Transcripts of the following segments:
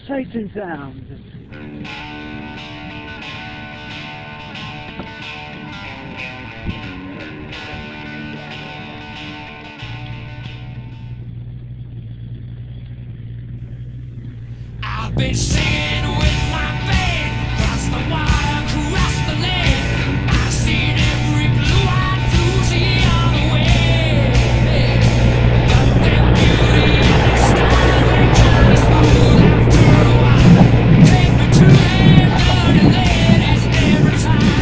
pulsating sound. I've been singing with my band, cross the wire, cross the lane. I've seen every blue-eyed floozy on the way. But their beauty and their style, they kinda smooth after a while. Take me to them dirty ladies every time.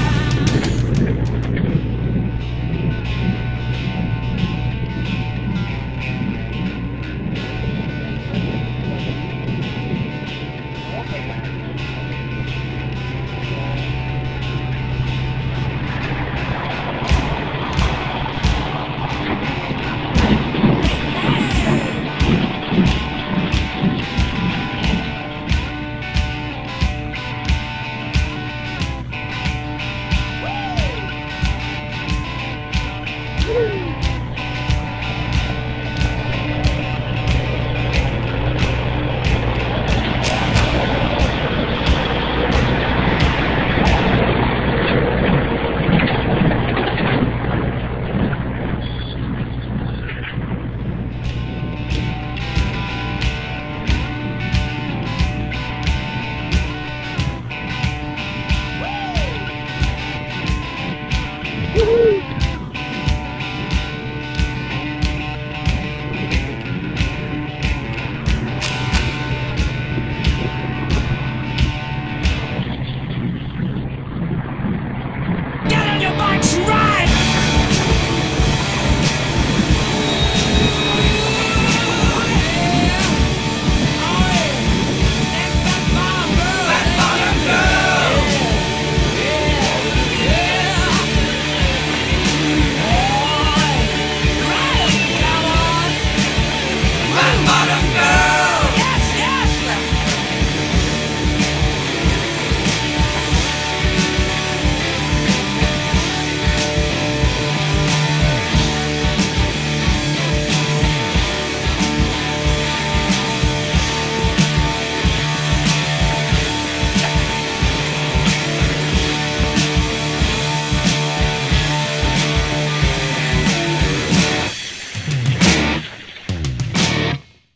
Woo!